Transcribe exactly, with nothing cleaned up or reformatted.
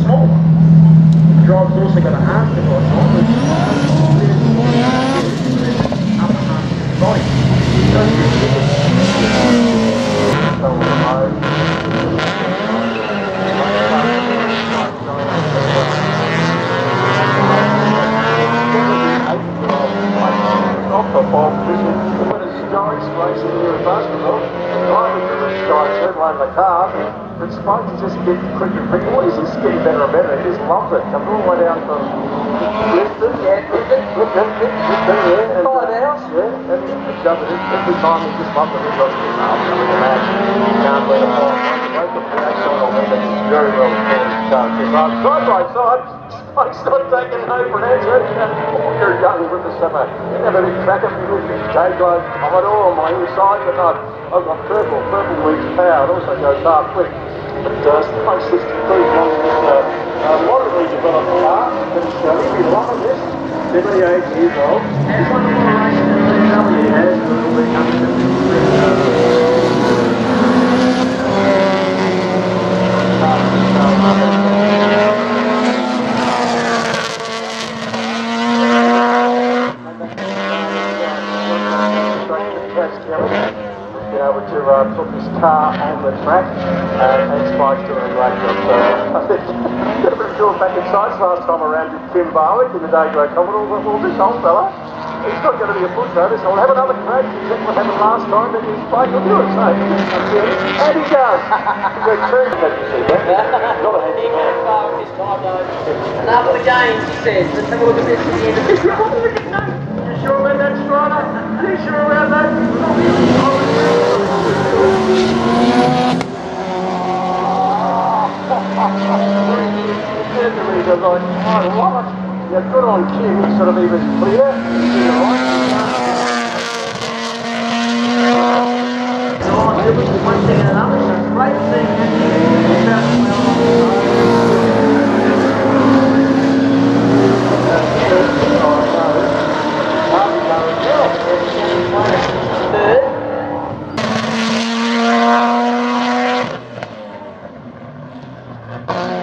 small. The drive's also got a arm device on, which is upper half of the body. So it's off the ball position. When it's Sedans Races here in Baskerville, I looked at the sky turn around the car, but supposed to just get quicker and quicker. What is this? Getting better and better. He just loves it. Comes all the way down from Lisbon, yeah, Lisbon, Lisbon, Lisbon, yeah. Five hours? Yeah, and he does it every time. He just loves it. He's got to get up, coming to match. Can't let it fly. Both the production on him, and he's very well managed. Side by side. Mike's not taking no for an answer. You're young with the summer. You have a big crack at me with V K Commodore on my inside, but no, I've got purple. Purple leads power. It also goes hard quick. But uh, Mike's sixty-three long this uh, uh, moderately developed car. But it's uh, he'll be loving this. seventy-eight years old. He's won the more racing than B M W has. It'll be coming to been able to uh, put this car on the track, uh, and Spike's doing a great job. So I think got a bit of tour back in sights last time around with Tim Barwick in the V K Commodore. But well, this old fella, he's not going to be a foot notice. I'll have another crack. Check what happened last time, but his Spike will do it. So and he goes. We're true. Not a he can't fire this time though. Another games, he says. Let's have a look at this at the end of this. You sure about that, Strider? You sure about that? I love it. Yeah, good on Kim. He's sort of even clear. It was one thing and another. So it's great seeing that.